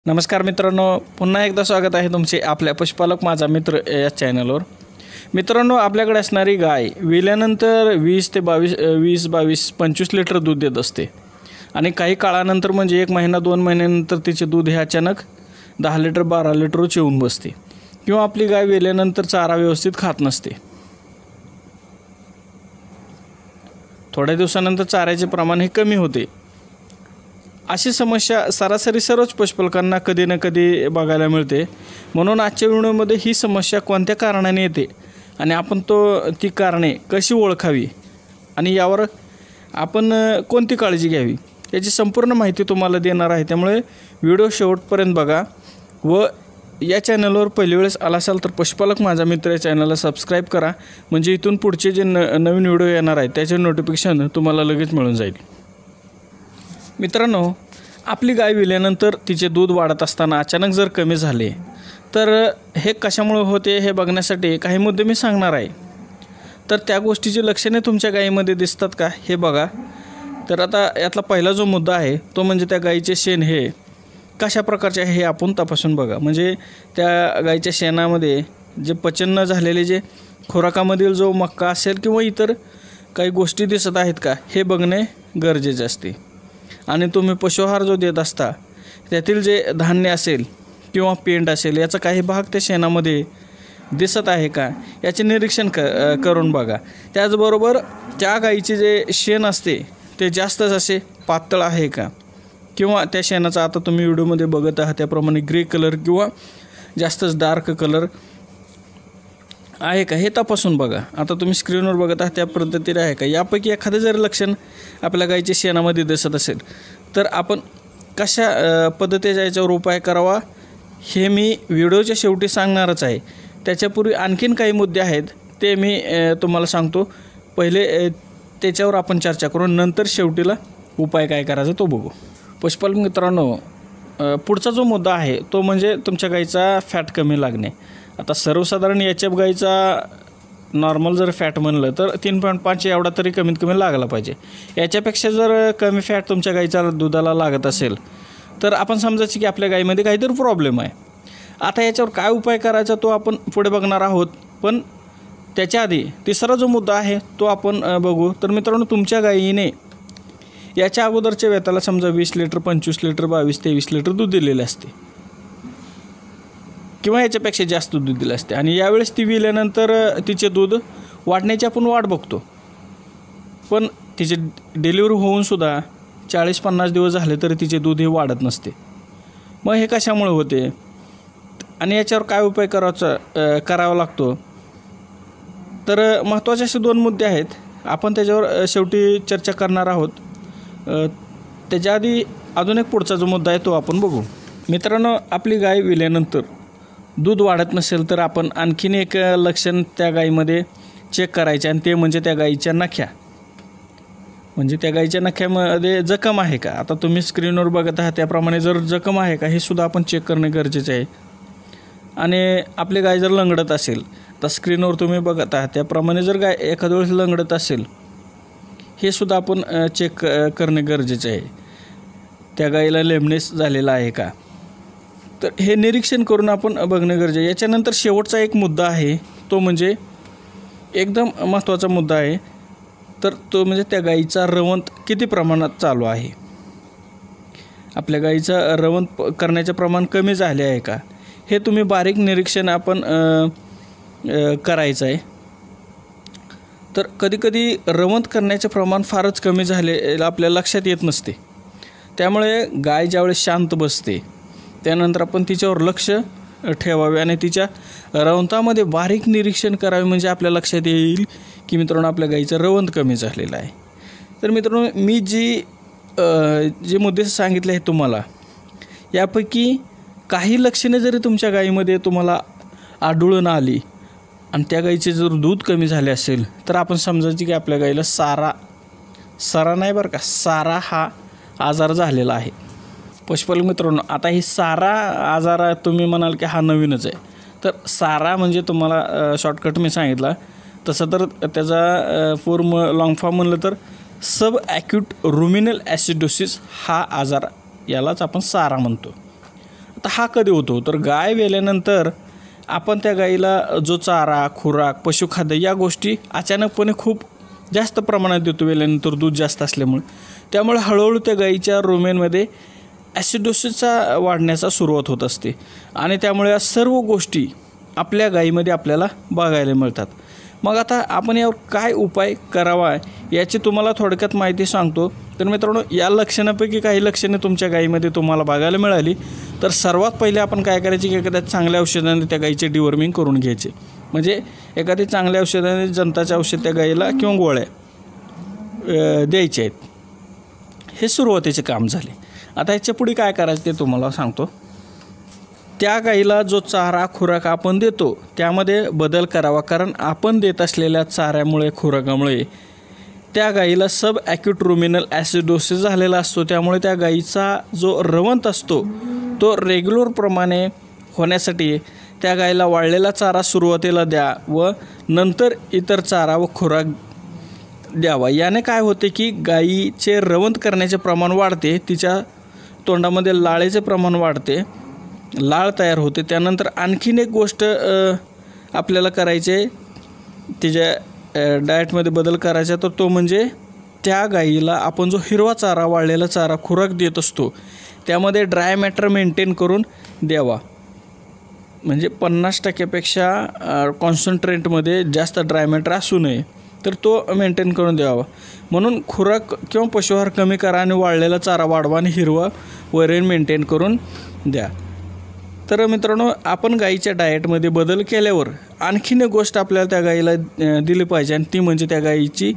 नमस्कार मित्रांनो, पुन्हा एकदा स्वागत आहे तुमचे आपल्या पशुपालक माझा मित्र या चॅनलवर। मित्रांनो, आपल्याकडे असणारी गाय विल्यानंतर 20-22-25 लिटर दूध देत असते आणि काही काळानंतर म्हणजे 1 महिना 2 महिन्यानंतर तिचे दूध हे अचानक 10 लिटर 12 लिटर येऊन बसते किंवा आपली गाय विल्यानंतर चारा व्यवस्थित खात नसते। थोड्या दिवसानंतर चाऱ्याचे प्रमाण हे कमी होते। अशी समस्या सरासरी सर्वच पशुपालकांना कधी ना कधी बघायला मिळते। म्हणून आजच्या व्हिडिओमध्ये ही समस्या कोणत्या कारणाने येते आणि आपण ती कारणे कशी ओळखावी आणि यावर आपण कोणती काळजी घ्यावी याची संपूर्ण माहिती तुम्हाला देणार आहे। त्यामुळे व्हिडिओ शेवटपर्यंत बघा व या चॅनलवर पहिली वेळेस आला असाल तर पशुपालक माझा मित्र या चॅनलला सबस्क्राईब करा, म्हणजे इथून पुढचे जे नवीन व्हिडिओ येणार आहेत त्याचे नोटिफिकेशन तुम्हाला लगेच मिळून जाईल। मित्रांनो, आपली गाय विल्यानंतर तिचे दूध वाढत असताना अचानक जर कमी झाले तर हे कशामुळे होते हे बघण्यासाठी काही मुद्दे मी सांगणार आहे। तर त्या गोष्टीची लक्षणे तुमच्या गायीमध्ये दिसतात का हे बघा। तर आता यातला पहिला जो मुद्दा आहे तो म्हणजे त्या गायीचे शेण हे कशा प्रकारचे आहे हे आपण तपासून बघा। म्हणजे त्या गायीच्या शेणामध्ये जे पचन न झालेले जे खुराकामधील जो मक्का असेल किंवा इतर काही गोष्टी दिसत आहेत का हे बघणे गरजेचे असते। आणि तुम्ही पशुआहार जो देत असता त्यातील जे धान्य असेल किंवा पेंड असेल याचा काही भाग त्या शेणामध्ये दिसत आहे का याचे निरीक्षण करून बघा। त्याचबरोबर त्या गायीचे जे शेण असते ते जास्तच असे पातळ आहे का किंवा त्या शेणाचा आता तुम्ही व्हिडिओमध्ये बघत आहात त्याप्रमाणे ग्रे कलर किंवा जास्तच डार्क कलर आहे का हे तपासून बघा। आता तुम्ही स्क्रीनवर बघत आहात त्या पद्धतीने आहे का। यापैकी एखादं जर लक्षण आपल्या गायीच्या शेणामध्ये दिसत असेल तर आपण कशा पद्धतीचा याच्यावर उपाय करावा हे मी व्हिडिओच्या शेवटी सांगणारच आहे। त्याच्यापूर्वी आणखीन काही मुद्दे आहेत ते मी तुम्हाला सांगतो। पहिले त्याच्यावर आपण चर्चा करू, नंतर शेवटीला उपाय काय करायचा तो बघू। पशुपालक मित्रांनो, पुढचा जो मुद्दा आहे तो म्हणजे तुमच्या गायीचा फॅट कमी लागणे। आता सर्वसाधारण एचएफ गायीचा नॉर्मल जर फॅट म्हणलं तर 3.5 एवढा तरी कमीत कमी लागला पाहिजे। याच्यापेक्षा जर कमी फॅट तुमच्या गायीच्या दुधाला लागत असेल तर आपण समजायचं की आपल्या गायीमध्ये काहीतरी प्रॉब्लेम आहे। आता याच्यावर काय उपाय करायचा तो आपण पुढे बघणार आहोत, पण त्याच्या आधी तिसरा जो मुद्दा आहे तो आपण बघू। तर मित्रांनो, तुमच्या गायीने याच्या अगोदरच्या वेताला समजा 20 लिटर 25 लिटर 22-23 लिटर दूध दिलेले असते किंवा याच्यापेक्षा जास्त दूध दिलं असते आणि यावेळेस ती विल्यानंतर तिचे दूध वाढण्याची आपण वाट बघतो, पण तिचे डिलिव्हरी होऊनसुद्धा 40-50 दिवस झाले तरी तिचे दूध हे वाढत नसते। मग हे कशामुळे होते आणि याच्यावर काय उपाय करावा लागतो तर महत्त्वाचे असे 2 मुद्दे आहेत, आपण त्याच्यावर शेवटी चर्चा करणार आहोत। त्याच्या आधी अजून एक पुढचा जो मुद्दा आहे तो आपण बघू। मित्रांनो, आपली गाय विल्यानंतर दूध वाढत नसेल तर आपण आणखीन एक लक्षण त्या गायीमध्ये चेक करायचे आणि ते म्हणजे त्या गायीच्या नख्या। म्हणजे त्या गायीच्या नख्यामध्ये जखम आहे का। आता तुम्ही स्क्रीनवर बघत आहात त्याप्रमाणे जर जखम आहे का हे सुद्धा आपण चेक करणे गरजेचे आहे। आणि आपली गाय जर लंगडत असेल तर स्क्रीनवर तुम्ही बघत आहात त्याप्रमाणे जर गाय एखाद्या वेळेस लंगडत असेल हे सुद्धा आपण चेक करणे गरजेचे आहे। त्या गायीला लेमनेस झालेला आहे का तर हे निरीक्षण करून आपण बघणे गरजेचे आहे। याच्यानंतर शेवटचा एक मुद्दा आहे तो म्हणजे एकदम महत्त्वाचा मुद्दा आहे, तर तो म्हणजे त्या गायीचा रवंथ किती प्रमाणात चालू आहे। आपल्या गायीचा रवंथ करण्याचे प्रमाण कमी झाले आहे का हे तुम्ही बारीक निरीक्षण आपण करायचं आहे। तर कधीकधी रवंथ करण्याचे प्रमाण फारच कमी झाले आपल्या लक्षात येत नसते, त्यामुळे गाय ज्यावेळेस शांत बसते त्यानंतर आपण तिच्यावर लक्ष ठेवावे आणि तिच्या रवंथामध्ये बारीक निरीक्षण करावे, म्हणजे आपल्या लक्षात येईल की मित्रांनो आपल्या गायीचं रवंथ कमी झालेलं आहे। तर मित्रांनो, मी जे मुद्दे सांगितले आहेत तुम्हाला यापैकी काही लक्षणे जरी तुमच्या गायीमध्ये तुम्हाला आढळून आली आणि त्या गायीचे जर दूध कमी झाले असेल तर आपण समजायचे की आपल्या गायीला सारा नाही बरं का, सारा हा आजार झालेला आहे। पशुपालक मित्रांनो, आता ही सारा आजार तुम्ही म्हणाल की हा नवीनच आहे, तर सारा म्हणजे तुम्हाला शॉर्टकट मी सांगितला तसं तर त्याचा लॉंग फॉर्म म्हणलं तर सब ॲक्यूट रुमिनल ॲसिडोसिस हा आजार, यालाच आपण सारा म्हणतो। आता हा कधी होतो तर गाय वेल्यानंतर आपण त्या गाईला जो चारा, खुराक, पशुखाद्य या गोष्टी अचानकपणे खूप जास्त प्रमाणात देतो वेल्यानंतर दूध जास्त असल्यामुळे. त्यामुळे हळूहळू त्या गाईच्या रुमेनमध्ये ॲसिडोसिसचा वाढण्याचा सुरुवात होत असते आणि त्यामुळे या सर्व गोष्टी आपल्या गाईमध्ये आपल्याला बघायला मिळतात. मग आता आपण यावर काय उपाय करावा याची तुम्हाला थोडक्यात माहिती सांगतो. तर मित्रांनो, या लक्षणापैकी काही लक्षणे तुमच्या गाईमध्ये तुम्हाला बघायला मिळाली तर सर्वात पहिले आपण काय करायचे की एखाद्या चांगल्या औषधाने त्या गाईचे डिवॉर्मिंग करून घ्यायचे. म्हणजे एखादी चांगल्या औषधाने जंताचे औषध त्या गाईला किंवा गोळ्या द्यायचे आहेत. हे सुरुवातीचे काम झाले. आता ह्याच्या पुढे काय करायचं ते तुम्हाला सांगतो. त्या गाईला जो चारा खुराक आपण देतो त्यामध्ये बदल करावा, कारण आपण देत असलेल्या चाऱ्यामुळे, खुराकामुळे त्या गाईला सब ॲक्यूट रुमिनल ॲसिडोसिस झालेला असतो. त्यामुळे त्या गाईचा जो रवंथ असतो तो रेग्युलरप्रमाणे होण्यासाठी त्या गाईला वाळलेला चारा सुरुवातीला द्या व नंतर इतर चारा व खुराक द्यावा. याने काय होते की गाईचे रवंथ करण्याचे प्रमाण वाढते, तिच्या तोंडामध्ये लाळेचे प्रमाण वाढते, लाळ तयार होते. त्यानंतर आणखीन एक गोष्ट आपल्याला करायचे, तिच्या डाएटमध्ये बदल करायचा, तर तो म्हणजे त्या गाईला आपण जो हिरवा चारा, वाळलेला चारा, खुराक देत असतो त्यामध्ये ड्राय मॅटर मेंटेन करून द्यावा. म्हणजे 50% कॉन्सन्ट्रेटमध्ये जास्त ड्राय मॅटर असू नये, तर तो मेंटेन करून द्यावा. म्हणून खुराक किंवा पशुहार कमी करा आणि वाळलेला चारा वाढवा आणि हिरवा वैरण मेंटेन करून द्या. तर मित्रांनो, आपण गाईच्या डाएटमध्ये बदल केल्यावर आणखीन एक गोष्ट आपल्याला त्या गाईला दिली पाहिजे आणि ती म्हणजे त्या गाईची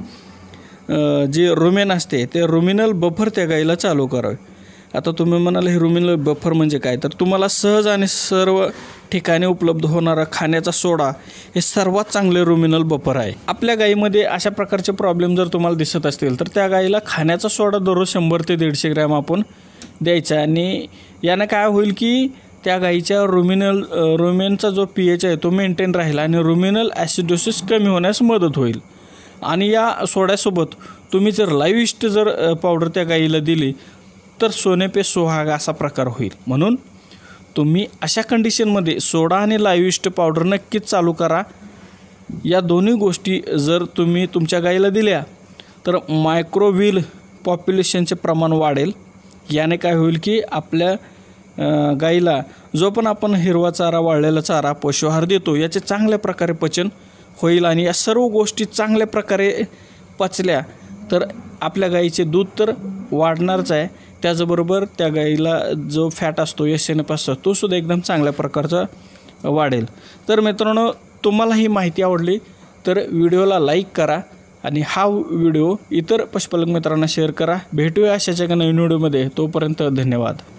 जी रुमेन असते ते रुमिनल बफर त्या गाईला चालू करावे. आता तुम्ही म्हणाल हे रुमिनल बफर म्हणजे काय, तर तुम्हाला सहज आणि सर्व ठिकाणी उपलब्ध होणारा खाण्याचा सोडा हे सर्वात चांगले रुमिनल बफर आहे. आपल्या गाईमध्ये अशा प्रकारचे प्रॉब्लेम जर तुम्हाला दिसत असतील तर त्या गाईला खाण्याचा सोडा दररोज 100 ते 150 ग्रॅम आपण द्यायचा आणि यानं काय होईल की त्या गाईच्या रुमेनचा जो pH आहे तो मेंटेन राहील आणि रुमिनल ॲसिडोसिस कमी होण्यास मदत होईल. आणि या सोड्यासोबत तुम्ही जर लाईव्ह ईस्ट जर पावडर त्या गाईला दिली तर सोने पे सुहागा असा प्रकार होईल. म्हणून तुम्ही अशा कंडिशनमध्ये सोडा आणि लाईव्ह ईस्ट पावडर नक्कीच चालू करा. या दोन्ही गोष्टी जर तुम्ही तुमच्या गाईला दिल्या तर मायक्रोव्हिल पॉप्युलेशनचे प्रमाण वाढेल. याने काय होईल की आपल्या गाईला जो पण आपण हिरवा चारा, वाळलेला चारा, पशुहार देतो याचे चांगल्या प्रकारे पचन होईल आणि या सर्व गोष्टी चांगल्या प्रकारे पचल्या तर आपल्या गाईचे दूध तर वाढणारच आहे. त्याचबरोबर त्या गाईला जो फॅट असतो, SNF असतो, तो सुद्धा एकदम चांगल्या प्रकारचा वाढेल. तर मित्रांनो, तुम्हाला ही माहिती आवडली तर व्हिडिओला लाईक करा आणि हा व्हिडिओ इतर पशुपालक मित्रांना शेअर करा. भेटूया अशाच एका नवीन व्हिडिओमध्ये. तोपर्यंत धन्यवाद.